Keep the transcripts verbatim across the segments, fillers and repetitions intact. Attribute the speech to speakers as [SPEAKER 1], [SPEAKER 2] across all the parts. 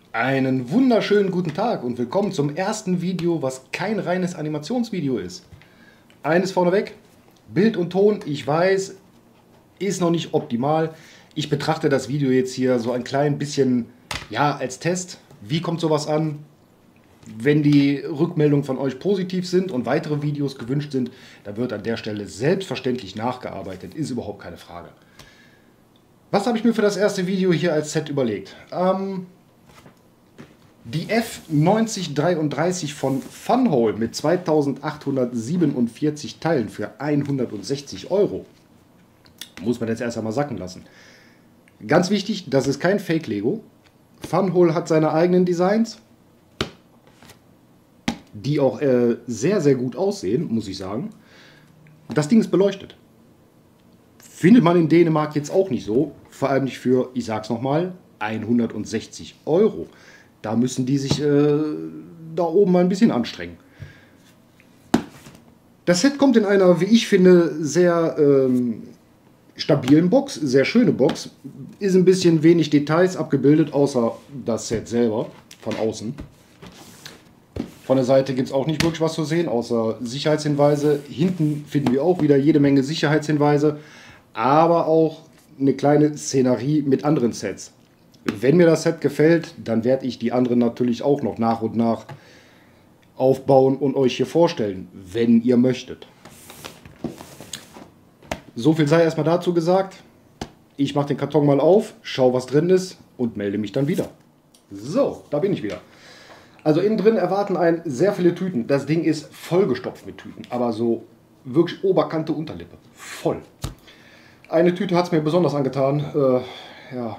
[SPEAKER 1] Einen wunderschönen guten Tag und willkommen zum ersten Video, was kein reines Animationsvideo ist. Eines vorneweg, Bild und Ton, ich weiß, ist noch nicht optimal. Ich betrachte das Video jetzt hier so ein klein bisschen, ja, als Test. Wie kommt sowas an? Wenn die Rückmeldungen von euch positiv sind und weitere Videos gewünscht sind, dann wird an der Stelle selbstverständlich nachgearbeitet, ist überhaupt keine Frage. Was habe ich mir für das erste Video hier als Set überlegt? Ähm... Die F neunzig dreiunddreißig von Funhole mit zweitausendachthundertsiebenundvierzig Teilen für hundertsechzig Euro. Muss man jetzt erst einmal sacken lassen. Ganz wichtig, das ist kein Fake-Lego. Funhole hat seine eigenen Designs, die auch äh, sehr, sehr gut aussehen, muss ich sagen. Das Ding ist beleuchtet. Findet man in Dänemark jetzt auch nicht so. Vor allem nicht für, ich sag's nochmal, hundertsechzig Euro. Da müssen die sich äh, da oben mal ein bisschen anstrengen. Das Set kommt in einer, wie ich finde, sehr ähm, stabilen Box, sehr schöne Box. Ist ein bisschen wenig Details abgebildet, außer das Set selber von außen. Von der Seite gibt es auch nicht wirklich was zu sehen, außer Sicherheitshinweise. Hinten finden wir auch wieder jede Menge Sicherheitshinweise, aber auch eine kleine Szenerie mit anderen Sets. Wenn mir das Set gefällt, dann werde ich die anderen natürlich auch noch nach und nach aufbauen und euch hier vorstellen, wenn ihr möchtet. So viel sei erstmal dazu gesagt. Ich mache den Karton mal auf, schaue, was drin ist und melde mich dann wieder. So, da bin ich wieder. Also innen drin erwarten einen sehr viele Tüten. Das Ding ist vollgestopft mit Tüten, aber so wirklich Oberkante, Unterlippe. Voll. Eine Tüte hat es mir besonders angetan. Äh, ja...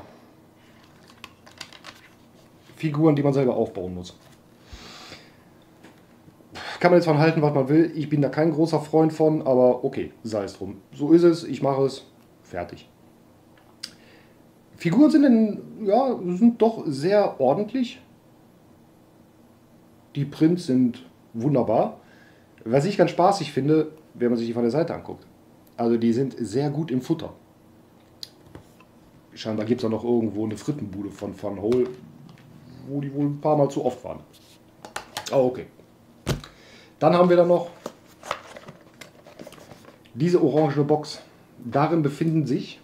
[SPEAKER 1] Figuren, die man selber aufbauen muss. Kann man jetzt von halten, was man will. Ich bin da kein großer Freund von, aber okay, sei es drum. So ist es, ich mache es, fertig. Figuren sind, in, ja, sind doch sehr ordentlich. Die Prints sind wunderbar. Was ich ganz spaßig finde, wenn man sich die von der Seite anguckt. Also die sind sehr gut im Futter. Scheinbar gibt es auch noch irgendwo eine Frittenbude von Funhole, wo die wohl ein paar Mal zu oft waren. Oh, okay. Dann haben wir da noch diese orange Box. Darin befinden sich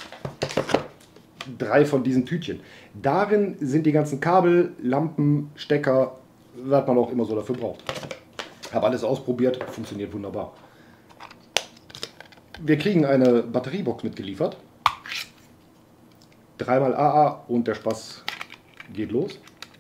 [SPEAKER 1] drei von diesen Tütchen. Darin sind die ganzen Kabel, Lampen, Stecker, was man auch immer so dafür braucht. Habe alles ausprobiert, funktioniert wunderbar. Wir kriegen eine Batteriebox mitgeliefert. Dreimal A A und der Spaß geht los.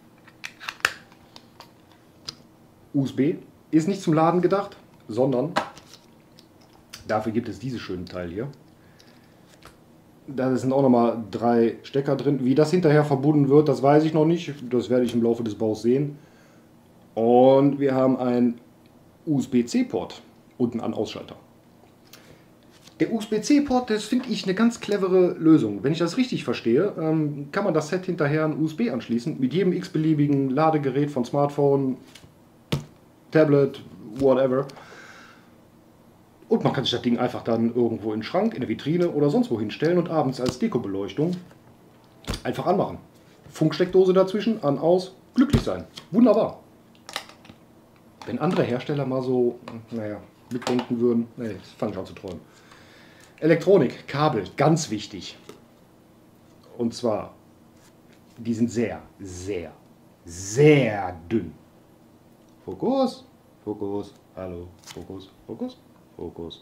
[SPEAKER 1] U S B ist nicht zum Laden gedacht, sondern dafür gibt es dieses schöne Teil hier. Da sind auch nochmal drei Stecker drin. Wie das hinterher verbunden wird, das weiß ich noch nicht. Das werde ich im Laufe des Baus sehen. Und wir haben einen U S B C-Port und einen An-Ausschalter. Der U S B C-Port, das finde ich eine ganz clevere Lösung. Wenn ich das richtig verstehe, ähm, kann man das Set hinterher an U S B anschließen. Mit jedem x-beliebigen Ladegerät von Smartphone, Tablet, whatever. Und man kann sich das Ding einfach dann irgendwo in den Schrank, in der Vitrine oder sonst wo hinstellen und abends als Dekobeleuchtung einfach anmachen. Funksteckdose dazwischen, an, aus, glücklich sein. Wunderbar. Wenn andere Hersteller mal so, naja, mitdenken würden, nee, das fange ich an zu träumen. Elektronik, Kabel, ganz wichtig. Und zwar, die sind sehr, sehr, sehr dünn. Fokus, Fokus, hallo, Fokus, Fokus, Fokus.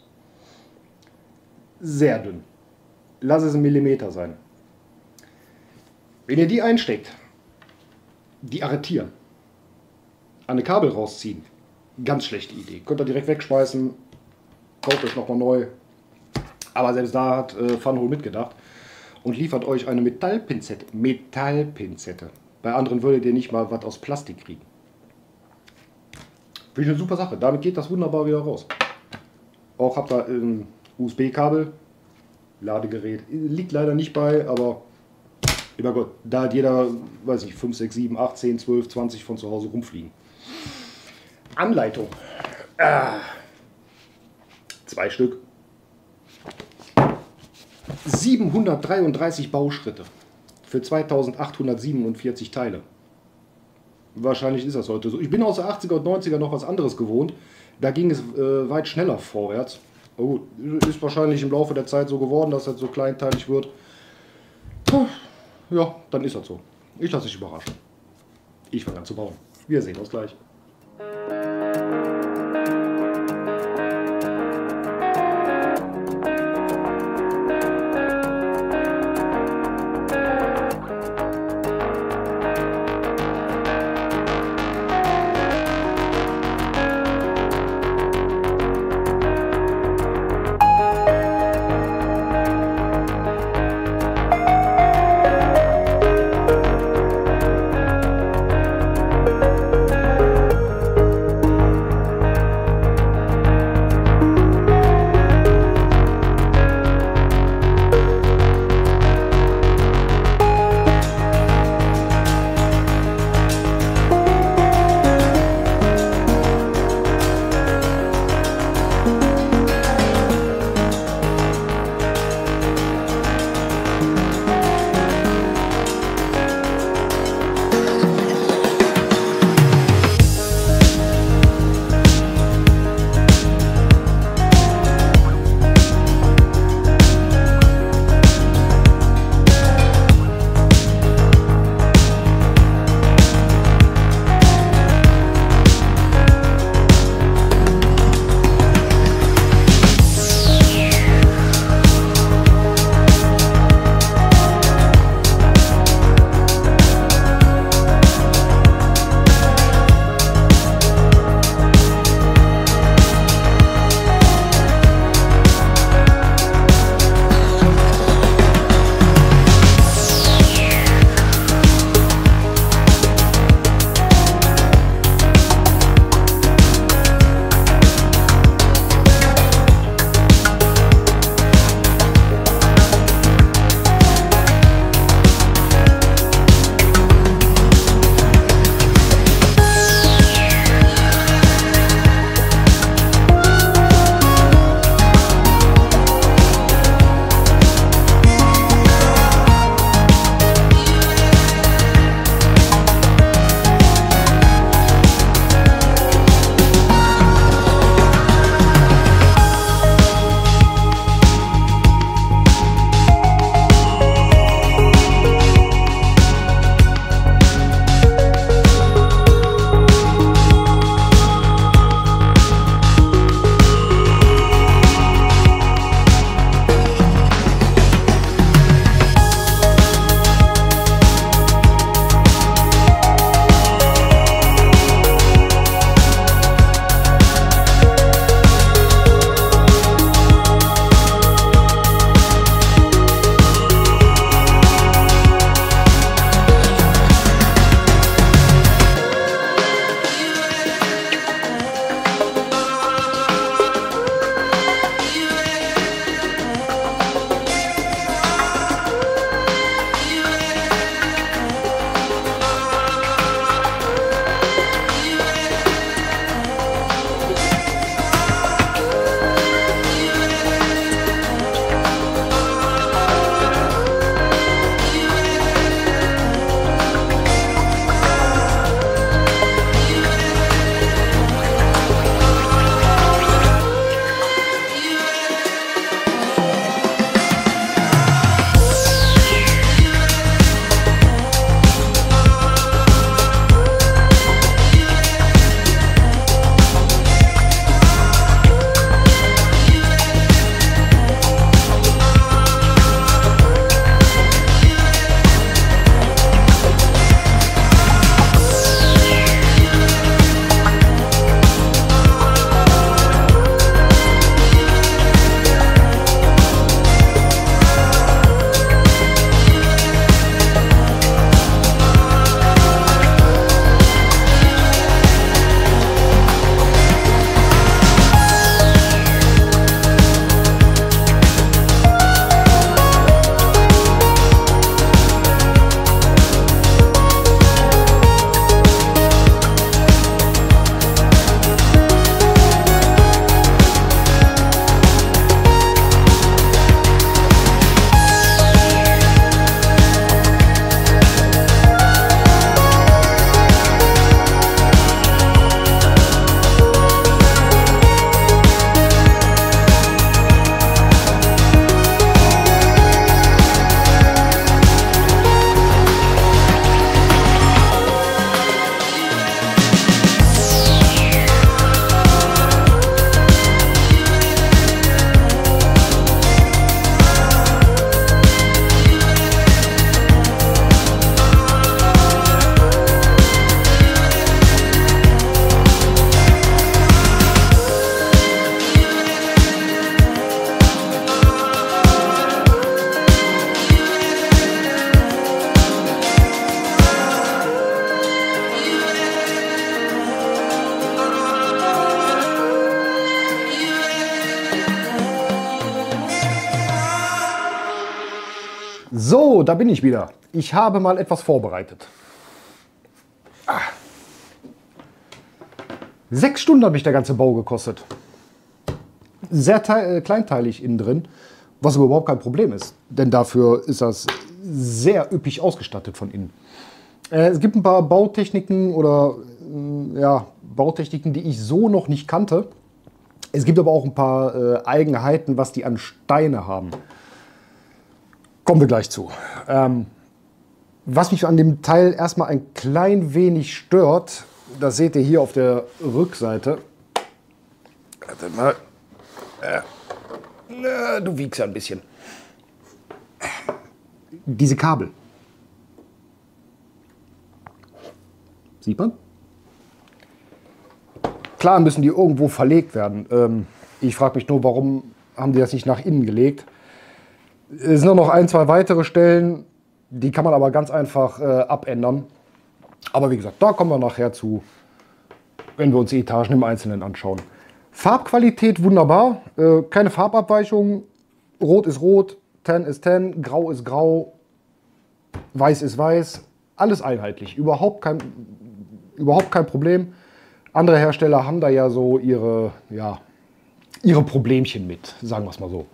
[SPEAKER 1] Sehr dünn. Lass es ein Millimeter sein. Wenn ihr die einsteckt, die arretieren, an eine Kabel rausziehen, ganz schlechte Idee. Könnt ihr direkt wegschmeißen, kauft euch nochmal neu. Aber selbst da hat äh, Funhole mitgedacht und liefert euch eine Metallpinzette. Metallpinzette. Bei anderen würdet ihr nicht mal was aus Plastik kriegen. Finde ich eine super Sache. Damit geht das wunderbar wieder raus. Auch habt ihr ein U S B-Kabel, Ladegerät. Liegt leider nicht bei, aber lieber Gott, da hat jeder, weiß ich, fünf, sechs, sieben, acht, zehn, zwölf, zwanzig von zu Hause rumfliegen. Anleitung. Ah. Zwei Stück. siebenhundertdreiunddreißig Bauschritte für zweitausendachthundertsiebenundvierzig Teile. Wahrscheinlich ist das heute so. Ich bin aus der achtziger und neunziger noch was anderes gewohnt. Da ging es äh, weit schneller vorwärts. Oh, ist wahrscheinlich im Laufe der Zeit so geworden, dass das so kleinteilig wird. Ja, dann ist das so. Ich lasse mich überraschen. Ich fange an zu bauen. Wir sehen uns gleich. So, da bin ich wieder. Ich habe mal etwas vorbereitet. Ah. Sechs Stunden hat mich der ganze Bau gekostet. Sehr äh, kleinteilig innen drin, was aber überhaupt kein Problem ist. Denn dafür ist das sehr üppig ausgestattet von innen. Äh, es gibt ein paar Bautechniken oder äh, ja, Bautechniken, die ich so noch nicht kannte. Es gibt aber auch ein paar äh, Eigenheiten, was die an Steine haben. Kommen wir gleich zu. Ähm, was mich an dem Teil erstmal ein klein wenig stört, das seht ihr hier auf der Rückseite. Warte mal. Äh, du wiegst ja ein bisschen. Diese Kabel. Sieht man? Klar müssen die irgendwo verlegt werden. Ähm, ich frage mich nur, warum haben die das nicht nach innen gelegt? Es sind noch ein, zwei weitere Stellen, die kann man aber ganz einfach äh, abändern. Aber wie gesagt, da kommen wir nachher zu, wenn wir uns die Etagen im Einzelnen anschauen. Farbqualität wunderbar, äh, keine Farbabweichung. Rot ist rot, Tan ist Tan, Grau ist Grau, Weiß ist Weiß. Alles einheitlich, überhaupt kein, überhaupt kein Problem. Andere Hersteller haben da ja so ihre, ja, ihre Problemchen mit, sagen wir es mal so.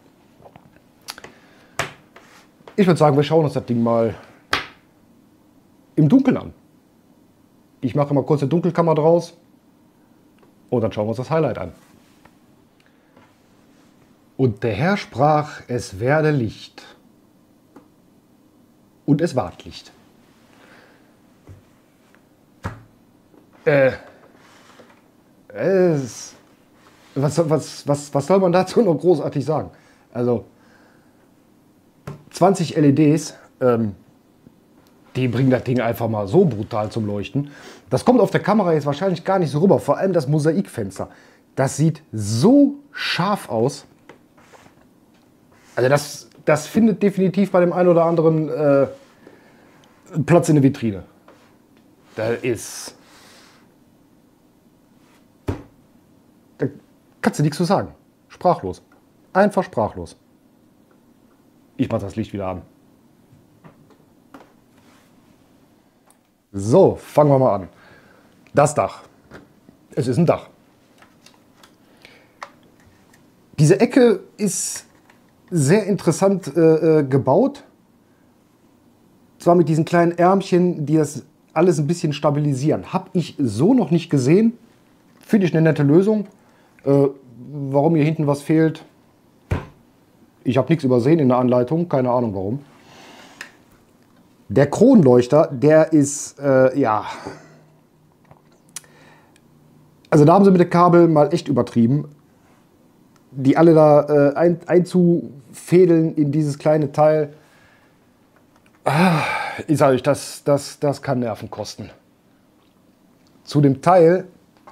[SPEAKER 1] Ich würde sagen, wir schauen uns das Ding mal im Dunkeln an. Ich mache mal kurz eine Dunkelkammer draus und dann schauen wir uns das Highlight an. Und der Herr sprach, es werde Licht. Und es ward Licht. Äh, es, was, was, was, was soll man dazu noch großartig sagen? Also, zwanzig L E Ds, ähm, die bringen das Ding einfach mal so brutal zum Leuchten. Das kommt auf der Kamera jetzt wahrscheinlich gar nicht so rüber, vor allem das Mosaikfenster. Das sieht so scharf aus. Also das, das findet definitiv bei dem einen oder anderen äh, Platz in der Vitrine. Das ist... Da kannst du nichts zu sagen. Sprachlos. Einfach sprachlos. Ich mache das Licht wieder an. So, fangen wir mal an. Das Dach. Es ist ein Dach. Diese Ecke ist sehr interessant äh, gebaut. Zwar mit diesen kleinen Ärmchen, die das alles ein bisschen stabilisieren. Habe ich so noch nicht gesehen. Finde ich eine nette Lösung. Äh, warum hier hinten was fehlt, ich habe nichts übersehen in der Anleitung. Keine Ahnung warum. Der Kronleuchter, der ist, äh, ja... Also da haben sie mit dem Kabel mal echt übertrieben. Die alle da äh, ein, einzufädeln in dieses kleine Teil. Ah, ich sage euch, das, das, das kann Nerven kosten. Zu dem Teil,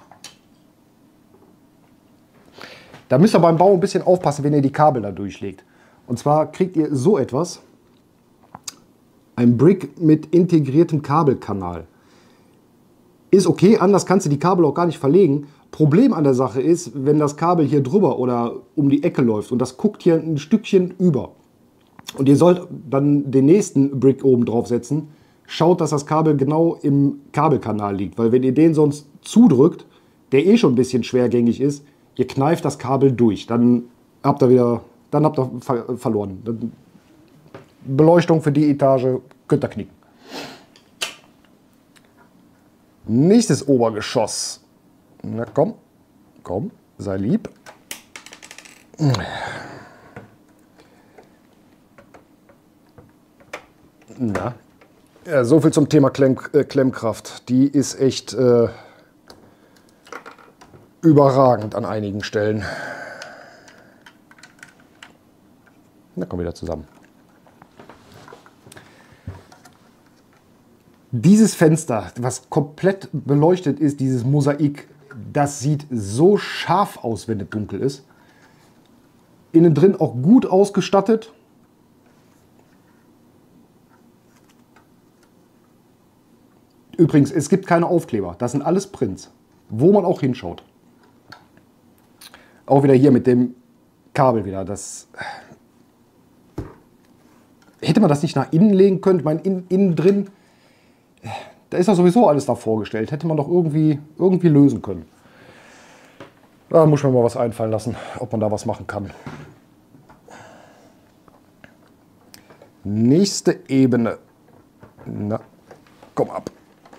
[SPEAKER 1] da müsst ihr beim Bau ein bisschen aufpassen, wenn ihr die Kabel da durchlegt. Und zwar kriegt ihr so etwas. Ein Brick mit integriertem Kabelkanal. Ist okay, anders kannst du die Kabel auch gar nicht verlegen. Problem an der Sache ist, wenn das Kabel hier drüber oder um die Ecke läuft und das guckt hier ein Stückchen über und ihr sollt dann den nächsten Brick oben drauf setzen, schaut, dass das Kabel genau im Kabelkanal liegt. Weil wenn ihr den sonst zudrückt, der eh schon ein bisschen schwergängig ist, ihr kneift das Kabel durch. Dann habt ihr wieder, dann habt ihr ver verloren. Dann Beleuchtung für die Etage könnt ihr knicken. Nächstes Obergeschoss. Na komm, komm, sei lieb. Na, ja, so viel zum Thema Klemm, äh, Klemmkraft. Die ist echt äh, überragend an einigen Stellen. Na, komm wieder zusammen. Dieses Fenster, was komplett beleuchtet ist, dieses Mosaik, das sieht so scharf aus, wenn es dunkel ist. Innen drin auch gut ausgestattet. Übrigens, es gibt keine Aufkleber. Das sind alles Prints, wo man auch hinschaut. Auch wieder hier mit dem Kabel wieder. Das Hätte man das nicht nach innen legen können? Ich meine, in, innen drin, da ist ja sowieso alles da vorgestellt. Hätte man doch irgendwie, irgendwie lösen können. Da muss man mal was einfallen lassen, ob man da was machen kann. Nächste Ebene. Na, komm ab.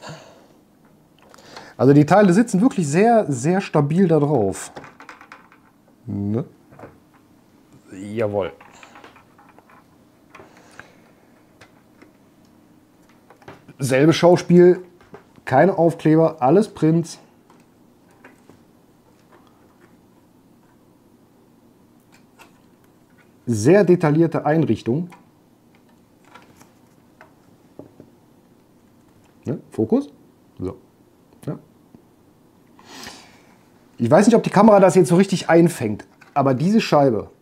[SPEAKER 1] Also die Teile sitzen wirklich sehr, sehr stabil da drauf. Ne? Jawohl. Selbe Schauspiel, keine Aufkleber, alles Prints. Sehr detaillierte Einrichtung. Ne? Fokus. So. Ja. Ich weiß nicht, ob die Kamera das jetzt so richtig einfängt, aber diese Scheibe,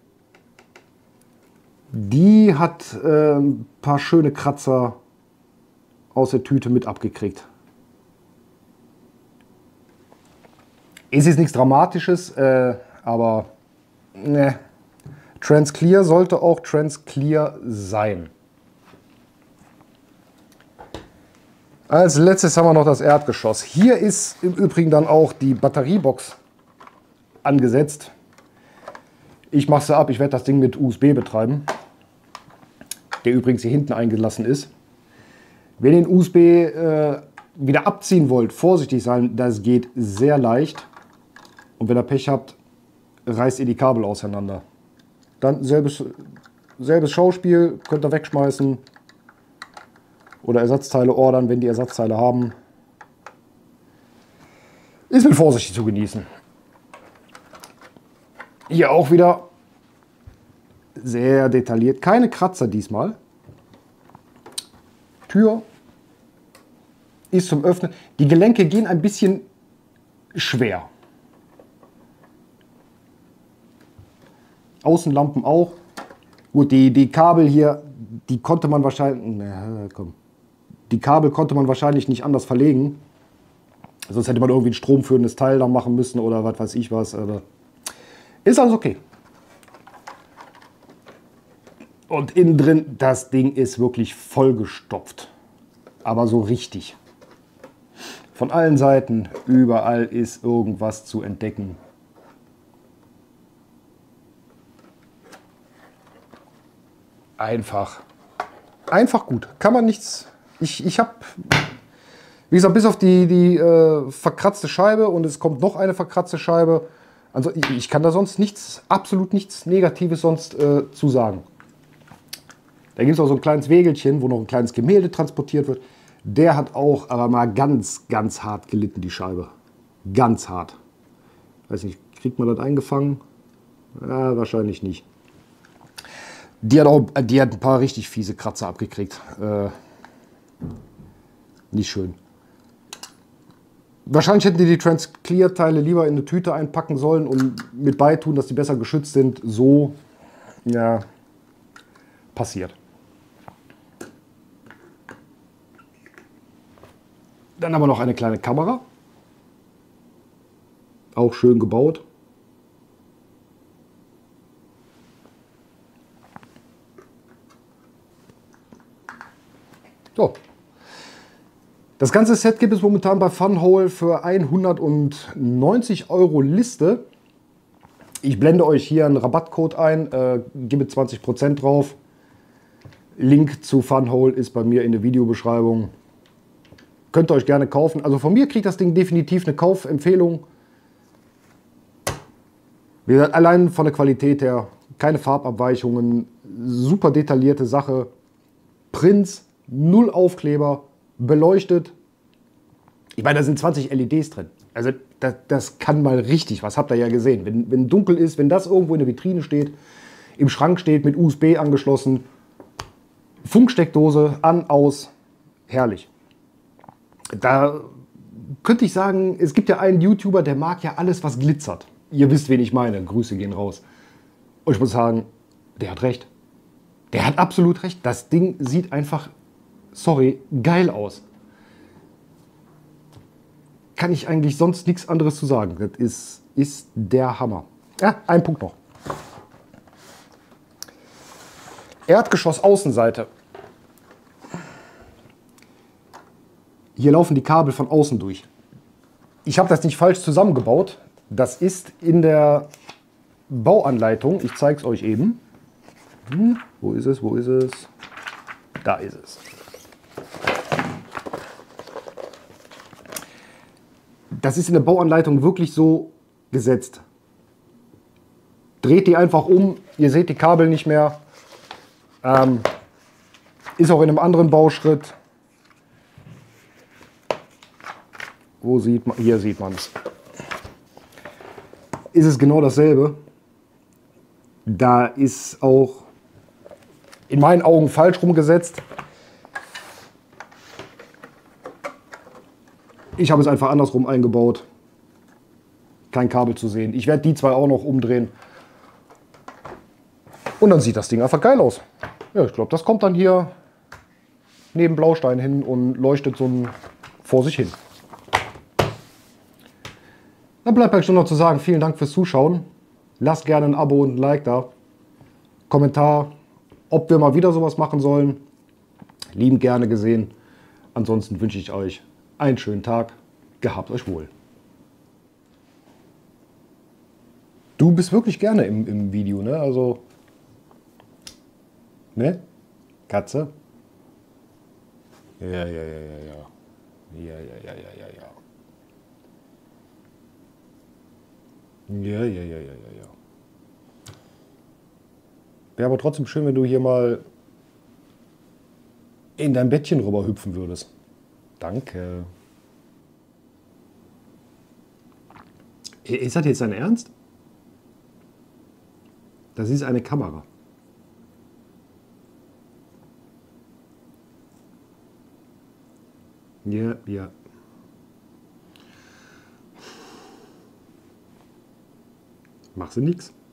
[SPEAKER 1] die hat äh, ein paar schöne Kratzer aus der Tüte mit abgekriegt. Ist jetzt nichts Dramatisches, äh, aber ne. Transclear sollte auch Transclear sein. Als letztes haben wir noch das Erdgeschoss. Hier ist im Übrigen dann auch die Batteriebox angesetzt. Ich mache sie ab, ich werde das Ding mit U S B betreiben, der übrigens hier hinten eingelassen ist. Wenn ihr den U S B äh, wieder abziehen wollt, vorsichtig sein, das geht sehr leicht. Und wenn ihr Pech habt, reißt ihr die Kabel auseinander. Dann selbes, selbes Schauspiel, könnt ihr wegschmeißen oder Ersatzteile ordern, wenn die Ersatzteile haben. Ist mit Vorsicht zu genießen. Hier auch wieder sehr detailliert, keine Kratzer diesmal. Tür ist zum Öffnen. Die Gelenke gehen ein bisschen schwer. Außenlampen auch. Gut, die, die Kabel hier, die konnte man wahrscheinlich, na, komm. Die Kabel konnte man wahrscheinlich nicht anders verlegen. Sonst hätte man irgendwie ein stromführendes Teil da machen müssen oder was weiß ich was. Aber ist alles okay. Und innen drin, das Ding ist wirklich vollgestopft. Aber so richtig. Von allen Seiten, überall ist irgendwas zu entdecken. Einfach. Einfach gut. Kann man nichts. Ich, ich habe, wie gesagt, bis auf die, die äh, verkratzte Scheibe und es kommt noch eine verkratzte Scheibe. Also ich, ich kann da sonst nichts, absolut nichts Negatives sonst äh, zu sagen. Da gibt es auch so ein kleines Wägelchen, wo noch ein kleines Gemälde transportiert wird. Der hat auch aber mal ganz, ganz hart gelitten, die Scheibe. Ganz hart. Weiß nicht, kriegt man das eingefangen? Ja, wahrscheinlich nicht. Die hat, auch, die hat ein paar richtig fiese Kratzer abgekriegt. Äh, nicht schön. Wahrscheinlich hätten die die Transclear-Teile lieber in eine Tüte einpacken sollen und mit beitun, dass die besser geschützt sind. So, ja, passiert. Dann haben wir noch eine kleine Kamera. Auch schön gebaut. So. Das ganze Set gibt es momentan bei Funhole für hundertneunzig Euro Liste. Ich blende euch hier einen Rabattcode ein, äh, gebe zwanzig Prozent drauf. Link zu Funhole ist bei mir in der Videobeschreibung. Könnt ihr euch gerne kaufen. Also von mir kriegt das Ding definitiv eine Kaufempfehlung. Wie gesagt, allein von der Qualität her, keine Farbabweichungen, super detaillierte Sache. Prints, null Aufkleber, beleuchtet. Ich meine, da sind zwanzig L E Ds drin. Also das, das kann mal richtig, was habt ihr ja gesehen. Wenn, wenn dunkel ist, wenn das irgendwo in der Vitrine steht, im Schrank steht, mit U S B angeschlossen, Funksteckdose, an, aus, herrlich. Da könnte ich sagen, es gibt ja einen YouTuber, der mag ja alles, was glitzert. Ihr wisst, wen ich meine. Grüße gehen raus. Und ich muss sagen, der hat recht. Der hat absolut recht. Das Ding sieht einfach, sorry, geil aus. Kann ich eigentlich sonst nichts anderes zu sagen. Das ist, ist der Hammer. Ja, ein Punkt noch. Erdgeschoss Außenseite. Hier laufen die Kabel von außen durch. Ich habe das nicht falsch zusammengebaut. Das ist in der Bauanleitung. Ich zeige es euch eben. Hm, wo ist es? Wo ist es? Da ist es. Das ist in der Bauanleitung wirklich so gesetzt. Dreht die einfach um. Ihr seht die Kabel nicht mehr. Ähm, ist auch in einem anderen Bauschritt. Wo sieht man? Hier sieht man es. Ist es genau dasselbe. Da ist auch in meinen Augen falsch rumgesetzt. Ich habe es einfach andersrum eingebaut. Kein Kabel zu sehen. Ich werde die zwei auch noch umdrehen. Und dann sieht das Ding einfach geil aus. Ja, ich glaube, das kommt dann hier neben Blaustein hin und leuchtet so ein vor sich hin. Dann bleibt eigentlich nur noch zu sagen, vielen Dank fürs Zuschauen. Lasst gerne ein Abo und ein Like da. Kommentar, ob wir mal wieder sowas machen sollen. Liebend gerne gesehen. Ansonsten wünsche ich euch einen schönen Tag. Gehabt euch wohl. Du bist wirklich gerne im, im Video, ne? Also, ne? Katze? Ja, ja, ja, ja, ja. Ja, ja, ja, ja, ja, ja. Ja, ja, ja, ja, ja, ja. Wäre aber trotzdem schön, wenn du hier mal in dein Bettchen rüber hüpfen würdest. Danke. Ist das jetzt dein Ernst? Das ist eine Kamera. Ja, ja. Machst du nix?